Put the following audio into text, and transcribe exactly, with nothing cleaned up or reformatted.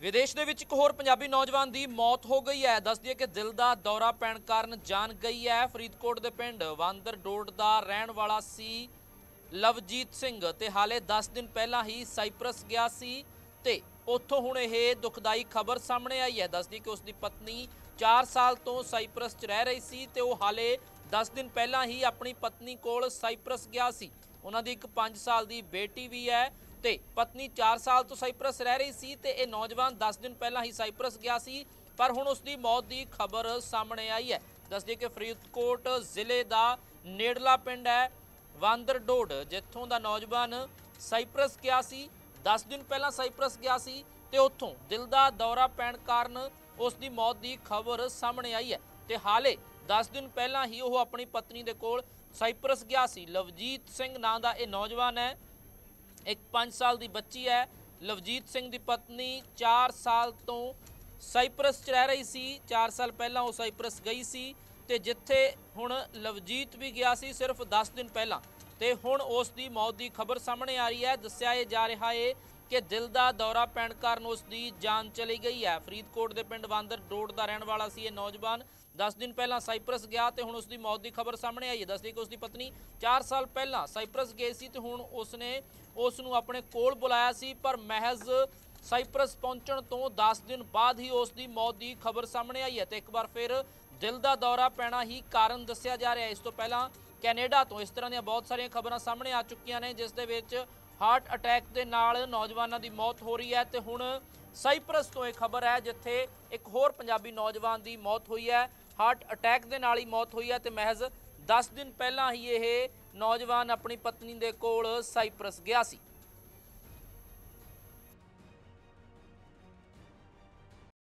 विदेश ਦੇ ਵਿੱਚ ਇੱਕ ਹੋਰ ਪੰਜਾਬੀ ਨੌਜਵਾਨ ਦੀ ਮੌਤ ਹੋ ਗਈ ਹੈ। ਦੱਸ ਦਈਏ ਕਿ ਦਿਲ ਦਾ ਦੌਰਾ ਪੈਣ ਕਾਰਨ ਜਾਨ ਗਈ ਹੈ। ਫਰੀਦਕੋਟ ਦੇ ਪਿੰਡ ਵਾਂਦਰ ਡੋਡ ਦਾ ਰਹਿਣ ਵਾਲਾ ਸੀ ਲਵਜੀਤ ਸਿੰਘ ਤੇ ਹਾਲੇ दस दिन ਪਹਿਲਾਂ ਹੀ ਸਾਈਪਰਸ ਗਿਆ ਸੀ ਤੇ ਉੱਥੋਂ ਹੁਣ ਇਹ ਦੁਖਦਾਈ ਖਬਰ ਸਾਹਮਣੇ ਆਈ ਹੈ। ਦੱਸ ਦਈਏ ਕਿ ਉਸ ਦੀ ਪਤਨੀ चार साल तो साइप्रस च रह रही सी ते वो हाले दस दिन पहला ही अपनी पत्नी कोल साइप्रस गया सी। उन्हां दी एक पाँच साल दी बेटी भी है ते पत्नी चार साल तो साइप्रस रह रही सी ते ये नौजवान दस दिन पहला ही साइप्रस गया सी पर हुण उसकी मौत की खबर सामने आई है। दस दिए कि फरीदकोट जिले का नेड़ला पिंड है वांदर डोड जिथों का नौजवान साइप्रस गया सी। दस दिन पहला साइप्रस गया सी ते उत्थों दिल का दौरा पैण कारण उसकी मौत की खबर सामने आई है ते हाले दस दिन पहला ही वो अपनी पत्नी दे कोल साइप्रस गया सी। लवजीत सिंह नाम का यह नौजवान है, एक पाँच साल की बच्ची है। लवजीत सिंह की पत्नी चार साल तो साइप्रस च रह रही सी। चार साल पहला वो साइप्रस गई सी ते जिथे हुण लवजीत भी गया सी सिर्फ दस दिन पहला ते हुण उसकी मौत की खबर सामने आ रही है। दस्सिया जा रहा है कि दिल का दौरा पैण कारण उसकी जान चली गई है। फरीदकोट के पिंड वांदर डोड का रहने वाला सी ये नौजवान दस दिन पहला साइप्रस गया तो हुण उसकी मौत की खबर सामने आई है। दस दी कि उसकी पत्नी चार साल पहला साइप्रस गई सी तो हुण उसने उसनूं अपने कोल बुलाया सी पर महज साइप्रस पहुंचण तो दस दिन बाद ही उसकी मौत की खबर सामने आई है। तो एक बार फिर दिल का दौरा पैना ही कारण दस्सिया जा रहा है। इस तो पहला कैनेडा तो इस तरह दी बहुत सारिया खबरां सामने आ चुकियां ने जिस दे विच हार्ट अटैक के नाल नौजवानों की मौत हो रही है तो हुण साइप्रस तो एक खबर है जिथे एक होर पंजाबी नौजवान की मौत हुई है। हार्ट अटैक के नाल ही मौत हुई है तो महज दस दिन पहला ही ये नौजवान अपनी पत्नी के कोल साइप्रस गया सी।